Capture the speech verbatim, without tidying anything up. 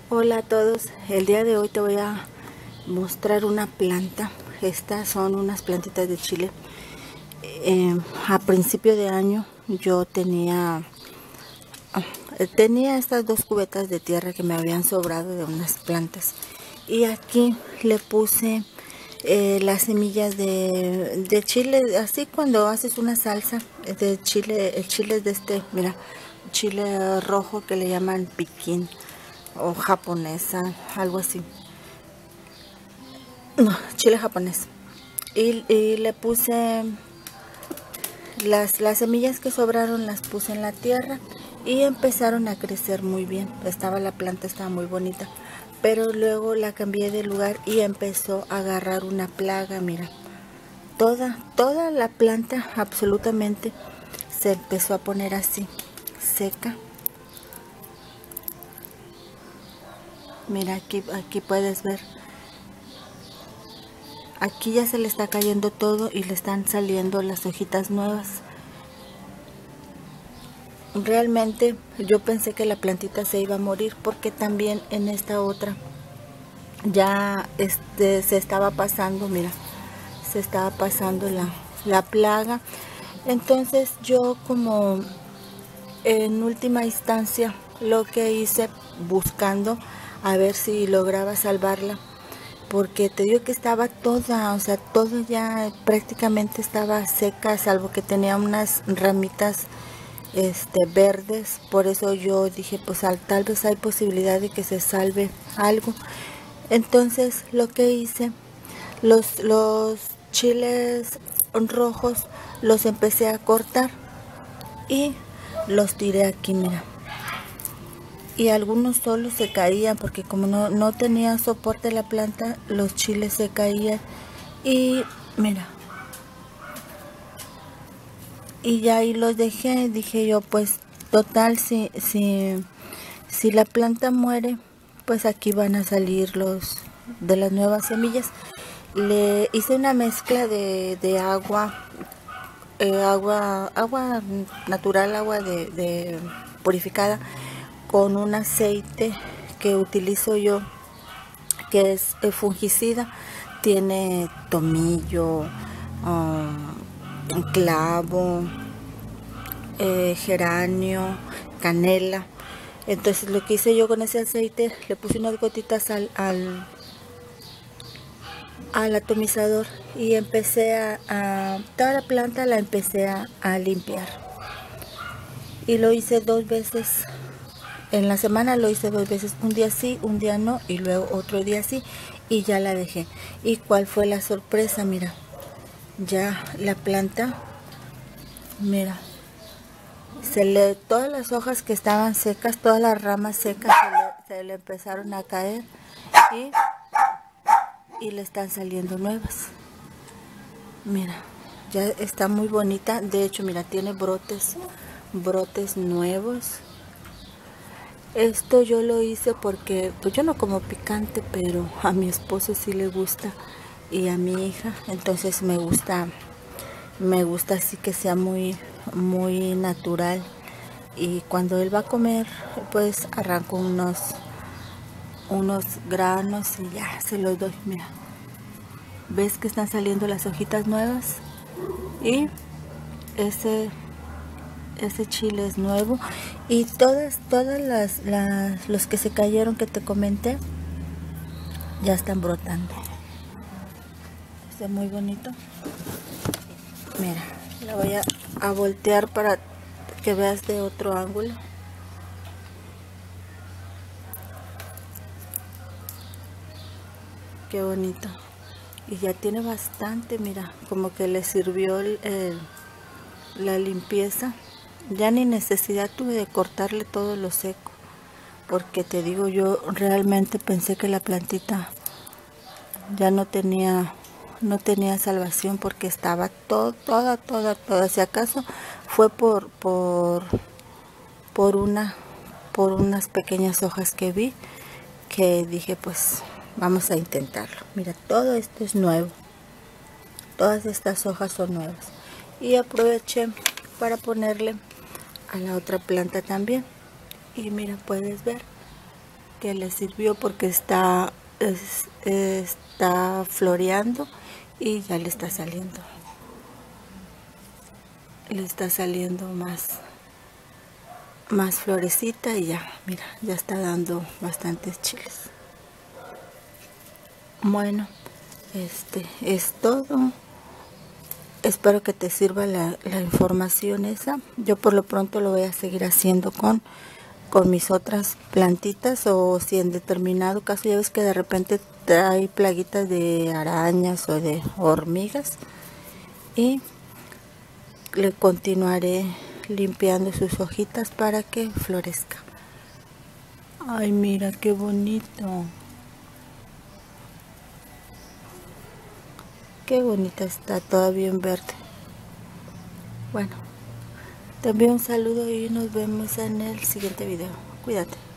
Hola a todos, el día de hoy te voy a mostrar una planta. Estas son unas plantitas de chile. Eh, a principio de año yo tenía tenía estas dos cubetas de tierra que me habían sobrado de unas plantas, y aquí le puse eh, las semillas de, de chile. Así cuando haces una salsa de chile, el chile es de este, mira, chile rojo que le llaman piquín o japonesa, algo así. No, chile japonés. Y, y le puse las, las semillas que sobraron, las puse en la tierra y empezaron a crecer muy bien. Estaba la planta, estaba muy bonita, pero luego la cambié de lugar y empezó a agarrar una plaga. Mira, toda, toda la planta absolutamente se empezó a poner así, seca. Mira, aquí, aquí puedes ver. Aquí ya se le está cayendo todo y le están saliendo las hojitas nuevas. Realmente yo pensé que la plantita se iba a morir, porque también en esta otra ya este, se estaba pasando, mira, se estaba pasando la, la plaga. Entonces yo, como en última instancia, lo que hice, buscando a ver si lograba salvarla, porque te digo que estaba toda, o sea, todo ya prácticamente estaba seca, salvo que tenía unas ramitas este verdes. Por eso yo dije, pues al, tal vez hay posibilidad de que se salve algo. Entonces lo que hice, los, los chiles rojos los empecé a cortar y los tiré aquí, mira. Y algunos solos se caían, porque como no, no tenía soporte la planta, los chiles se caían. Y mira, y ya ahí los dejé. Dije yo, pues total, si, si, si la planta muere, pues aquí van a salir los de las nuevas semillas. Le hice una mezcla de, de agua, eh, agua, agua natural, agua de, de purificada, con un aceite que utilizo yo, que es eh, fungicida. Tiene tomillo, um, clavo, eh, geranio, canela. Entonces lo que hice yo con ese aceite, le puse unas gotitas al, al, al atomizador y empecé a, a toda la planta la empecé a, a limpiar. Y lo hice dos veces en la semana, lo hice dos veces, un día sí, un día no, y luego otro día sí, y ya la dejé. ¿Y cuál fue la sorpresa? Mira, ya la planta, mira, se le, todas las hojas que estaban secas, todas las ramas secas se le, se le empezaron a caer, y, y le están saliendo nuevas. Mira, ya está muy bonita. De hecho, mira, tiene brotes, brotes nuevos. Esto yo lo hice porque, pues yo no como picante, pero a mi esposo sí le gusta, y a mi hija. Entonces me gusta, me gusta así que sea muy, muy natural. Y cuando él va a comer, pues arranco unos, unos granos y ya se los doy. Mira, ves que están saliendo las hojitas nuevas, y ese ese chile es nuevo, y todas todas las, las los que se cayeron que te comenté ya están brotando. Está muy bonito. Mira, la voy a, a voltear para que veas de otro ángulo. Qué bonito. Y ya tiene bastante, mira, como que le sirvió el, el, la limpieza. Ya ni necesidad tuve de cortarle todo lo seco, porque te digo, yo realmente pensé que la plantita ya no tenía no tenía salvación, porque estaba todo, toda, toda, toda. Si acaso fue por por por una por unas pequeñas hojas que vi, que dije, pues vamos a intentarlo. Mira, todo esto es nuevo, todas estas hojas son nuevas, y aproveché para ponerle a la otra planta también. Y mira, puedes ver, que le sirvió porque está, es, está floreando y ya le está saliendo. Le está saliendo más, más florecita y ya, mira, ya está dando bastantes chiles. Bueno, este es todo. Espero que te sirva la, la información esa. Yo por lo pronto lo voy a seguir haciendo con, con mis otras plantitas, o si en determinado caso ya ves que de repente trae plaguitas de arañas o de hormigas, y le continuaré limpiando sus hojitas para que florezca. Ay, mira qué bonito. Qué bonita está, todavía en verde. Bueno, te envío un saludo y nos vemos en el siguiente video. Cuídate.